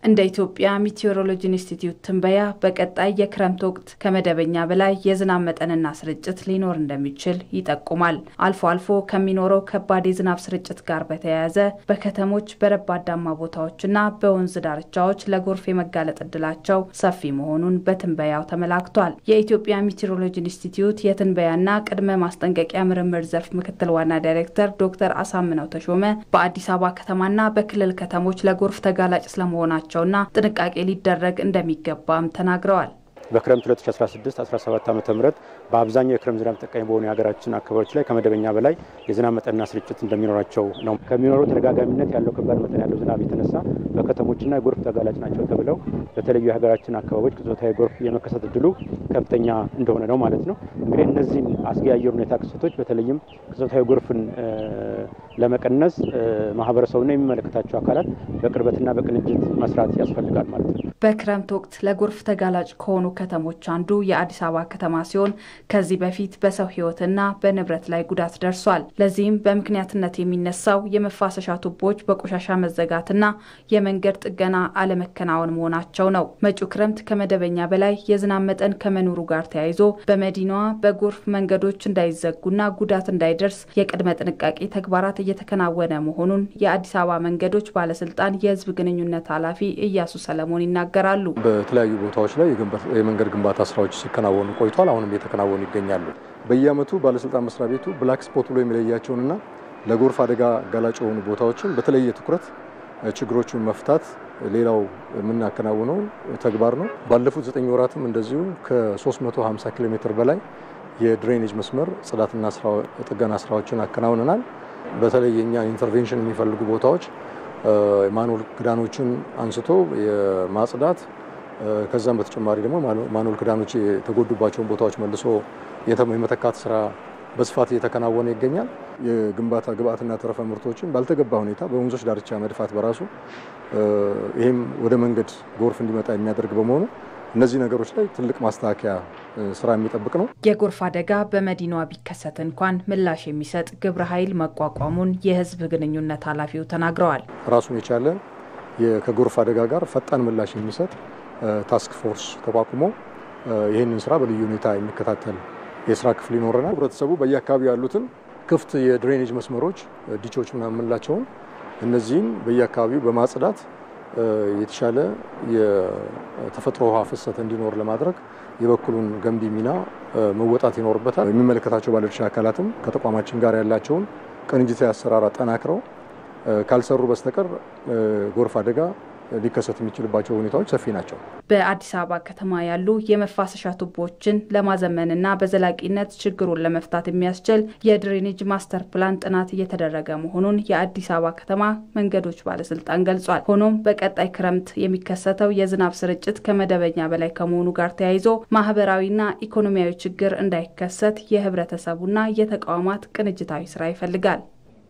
እንደ ኢትዮጵያ ሚቲዮሮሎጂ ኢንስቲትዩት ትንበያ በቀጣይ የክረምት ወቅት ከመደበኛ በላይ የዝናብ መጠንና ስርጭት ሊኖር እንደሚችል ይጠቁማል። አልፎ አልፎ ከሚኖረው ከባድ የዝናብ ስርጭት ጋር በተያያዘ በከተሞች በረባዳማ ቦታዎችና በወንዝ ዳርቻዎች ለጎርፍ የመጋለጥ እድላቸው ሰፊ መሆኑን በትንበያው ተመላክቷል። የኢትዮጵያ ሚቲዮሮሎጂ ኢንስቲትዩት የትንበያና ቅድመ ማስጠንቀቂያ ምርምር ዘርፍ ምክትል ዋና ዳይሬክተር ዶክተር አሳምነው ተሾመ በአዲስ አበባ ከተማና በክልል ከተሞች ለጎርፍ ተጋላጭ ስለመሆናቸው ጥንቃቄ ሊደረግ እንደሚገባም ተናግረዋል። በክረምት 2016-17 ዓመተ ምህረት በአብዛኛው የክረምት ዝናብ ተጠቃሚ በሆኑ የሀገራችን አካባቢዎች ላይ ከመደበኛ በላይ የዝናብ መጠንና ስርጭት እንደሚኖራቸው ነው። ከሚኖረው ተደጋጋሚነት ያለው ከባድ መጠን ያለው ዝናብ የተነሳ በከተሞችና የጎርፍ ተጋላጭ ናቸው ተብለው በተለያዩ የሀገራችን አካባቢዎች ቅጽበታዊ ጎርፍ የመከሰት እድሉ ከፍተኛ እንደሆነ ነው ማለት ነው። እንግዲህ እነዚህን አስጊ የአየር ሁኔታ ክስተቶች በተለይም ቅጽበታዊ ጎርፍን ለመቀነስ ማህበረሰቡና የሚመለከታቸው አካላት በቅርበትና በቅንጅት መስራት ያስፈልጋል ማለት ነው። በክረምት ወቅት ለጎርፍ ተጋላጭ ከሆኑ ከተሞች አንዱ የአዲስ አበባ ከተማ ሲሆን ከዚህ በፊት በሰው ሕይወትና በንብረት ላይ ጉዳት ደርሷል። ለዚህም በምክንያትነት የሚነሳው የመፋሰሻ ቱቦዎች በቆሻሻ መዘጋትና የመንገድ ጥገና አለመከናወን መሆናቸው ነው። መጪው ክረምት ከመደበኛ በላይ የዝናብ መጠን ከመኖሩ ጋር ተያይዞ በመዲናዋ በጎርፍ መንገዶች እንዳይዘጉና ጉዳት እንዳይደርስ የቅድመ ጥንቃቄ ተግባራት እየተከናወነ መሆኑን የአዲስ አበባ መንገዶች ባለስልጣን የህዝብ ግንኙነት ኃላፊ ኢያሱ ሰለሞን ይናገራሉ። በተለያዩ ቦታዎች ላይ የመንገድ ግንባታ ስራዎች ሲከናወኑ ቆይቷል። አሁንም እየተከናወኑ ይገኛሉ። በየዓመቱ ባለስልጣን መስሪያ ቤቱ ብላክ ስፖት ብሎ የሚለያቸውንና ለጎርፍ አደጋ ጋላጭ የሆኑ ቦታዎችን በተለየ ትኩረት ችግሮችን መፍታት ሌላው የምናከናውነው ተግባር ነው። ባለፉት 9 ወራትም እንደዚሁ ከ350 ኪሎ ሜትር በላይ የድሬኔጅ መስመር ጽዳትና ጥገና ስራዎችን አከናውነናል። በተለይ የኛ ኢንተርቬንሽን የሚፈልጉ ቦታዎች ማኑዋል ክዳኖችን አንስቶ የማጽዳት ከዛም በተጨማሪ ደግሞ ማኑዋል ክዳኖች የተጎዱባቸውን ቦታዎች መልሶ የመተካት ስራ በስፋት እየተከናወነ ይገኛል። የግንባታ ግብአትና ተረፈ ምርቶችን ባልተገባ ሁኔታ በወንዞች ዳርቻ መድፋት በራሱ ይሄም ወደ መንገድ ጎርፍ እንዲመጣ የሚያደርግ በመሆኑ እነዚህ ነገሮች ላይ ትልቅ ማስተካከያ ስራ የሚጠብቅ ነው። የጎርፍ አደጋ በመዲናዋ ቢከሰት እንኳን ምላሽ የሚሰጥ ግብረ ኃይል መቋቋሙን የህዝብ ግንኙነት ኃላፊው ተናግረዋል። ራሱን የቻለ ከጎርፍ አደጋ ጋር ፈጣን ምላሽ የሚሰጥ ታስክ ፎርስ ተቋቁሞ ይህንን ስራ በልዩ ሁኔታ የሚከታተል የስራ ክፍል ይኖረናል። ህብረተሰቡ በየአካባቢው ያሉትን ክፍት የድሬኔጅ መስመሮች ዲቾች ምናምን የምንላቸውን እነዚህን በየአካባቢው በማጽዳት የተሻለ የተፈጥሮ ውሃ ፍሰት እንዲኖር ለማድረግ የበኩሉን ገንቢ ሚና መወጣት ይኖርበታል። የሚመለከታቸው ባለድርሻ አካላትም ከተቋማችን ጋር ያላቸውን ቅንጅታዊ አሰራር አጠናክረው ካልሰሩ በስተቀር ጎርፍ አደጋ ሊከሰት የሚችልባቸው ሁኔታዎች ሰፊ ናቸው። በአዲስ አበባ ከተማ ያሉ የመፋሰሻ ቱቦዎችን ለማዘመንና በዘላቂነት ችግሩን ለመፍታት የሚያስችል የድሬኔጅ ማስተር ፕላን ጥናት እየተደረገ መሆኑን የአዲስ አበባ ከተማ መንገዶች ባለስልጣን ገልጿል። ሆኖም በቀጣይ ክረምት የሚከሰተው የዝናብ ስርጭት ከመደበኛ በላይ ከመሆኑ ጋር ተያይዞ ማህበራዊና ኢኮኖሚያዊ ችግር እንዳይከሰት የህብረተሰቡና የተቋማት ቅንጅታዊ ስራ ይፈልጋል።